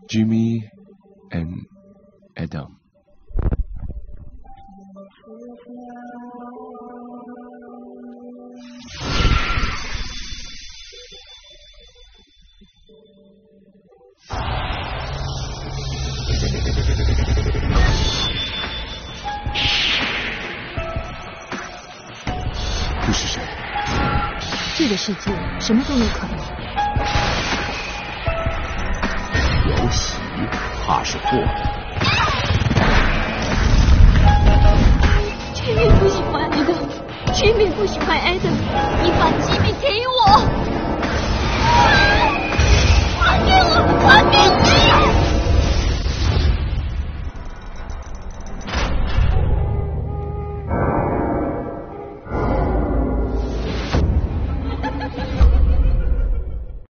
Jimmy and Adam。你是谁？ 这个世界什么都有可能。 有喜怕是祸。 Jimmy 不喜欢 Adam，Jimmy 不喜欢 Adam， 你把 Jimmy 给我！还给我！还给我！